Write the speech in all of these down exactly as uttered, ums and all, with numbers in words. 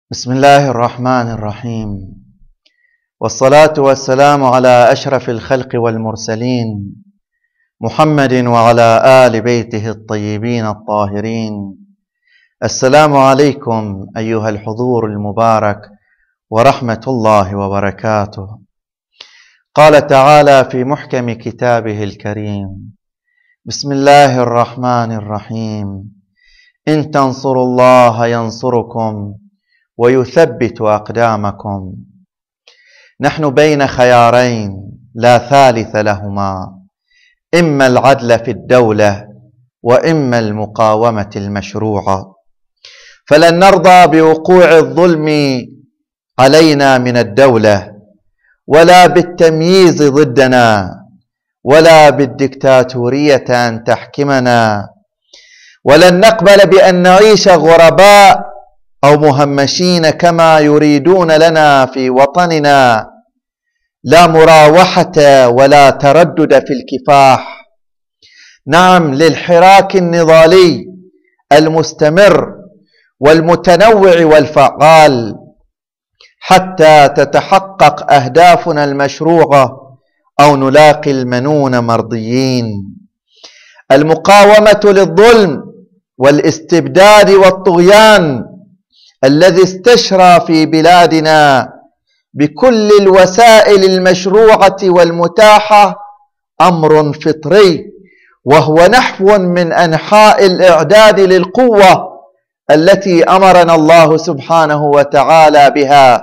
بسم الله الرحمن الرحيم، والصلاة والسلام على أشرف الخلق والمرسلين محمد وعلى آل بيته الطيبين الطاهرين. السلام عليكم أيها الحضور المبارك ورحمة الله وبركاته. قال تعالى في محكم كتابه الكريم: بسم الله الرحمن الرحيم، إن تنصروا الله ينصركم ويثبت أقدامكم. نحن بين خيارين لا ثالث لهما، إما العدل في الدولة وإما المقاومة المشروعة، فلن نرضى بوقوع الظلم علينا من الدولة، ولا بالتمييز ضدنا، ولا بالدكتاتورية أن تحكمنا، ولن نقبل بأن نعيش غرباء أو مهمشين كما يريدون لنا في وطننا. لا مراوحة ولا تردد في الكفاح، نعم للحراك النضالي المستمر والمتنوع والفعال حتى تتحقق أهدافنا المشروعة أو نلاقي المنون مرضيين. المقاومة للظلم والاستبداد والطغيان الذي استشرى في بلادنا بكل الوسائل المشروعة والمتاحة أمر فطري، وهو نحو من أنحاء الإعداد للقوة التي أمرنا الله سبحانه وتعالى بها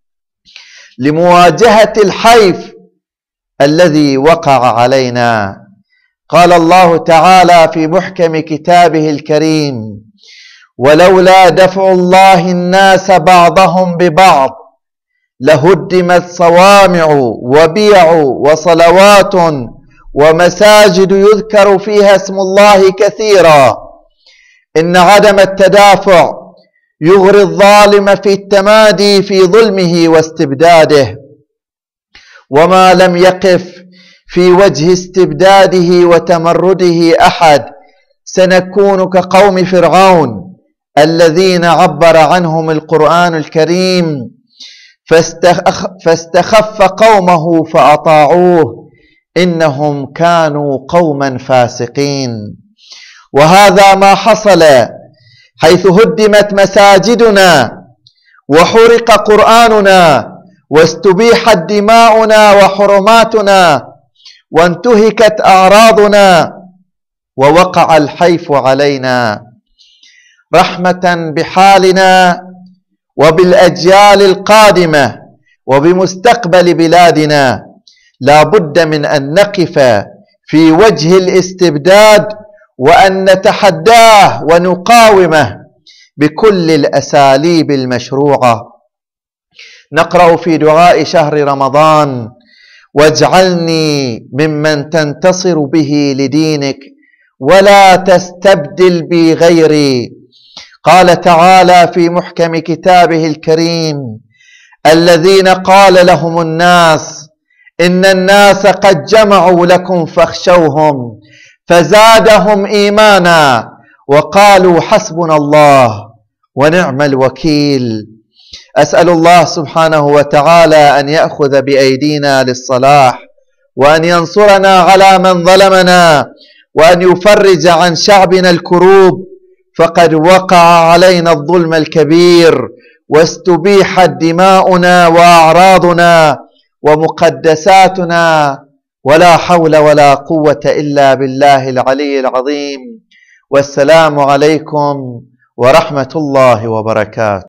لمواجهة الحيف الذي وقع علينا. قال الله تعالى في محكم كتابه الكريم: ولولا دفع الله الناس بعضهم ببعض لهدمت صوامع وبيع وصلوات ومساجد يذكر فيها اسم الله كثيرا. إن عدم التدافع يغري الظالم في التمادي في ظلمه واستبداده، وما لم يقف في وجه استبداده وتمرده أحد سنكون كقوم فرعون الذين عبر عنهم القرآن الكريم: فاستخف قومه فأطاعوه إنهم كانوا قوما فاسقين. وهذا ما حصل، حيث هدمت مساجدنا وحرق قرآننا واستبيحت دماؤنا وحرماتنا وانتهكت أعراضنا ووقع الحيف علينا. رحمة بحالنا وبالأجيال القادمة وبمستقبل بلادنا، لا بد من أن نقف في وجه الاستبداد وأن نتحداه ونقاومه بكل الأساليب المشروعة. نقرأ في دعاء شهر رمضان: واجعلني ممن تنتصر به لدينك ولا تستبدل بي غيري. قال تعالى في محكم كتابه الكريم: الذين قال لهم الناس إن الناس قد جمعوا لكم فاخشوهم فزادهم إيمانا وقالوا حسبنا الله ونعم الوكيل. أسأل الله سبحانه وتعالى أن يأخذ بأيدينا للصلاح، وأن ينصرنا على من ظلمنا، وأن يفرج عن شعبنا الكروب، فقد وقع علينا الظلم الكبير واستبيحت دماؤنا وأعراضنا ومقدساتنا، ولا حول ولا قوة إلا بالله العلي العظيم. والسلام عليكم ورحمة الله وبركاته.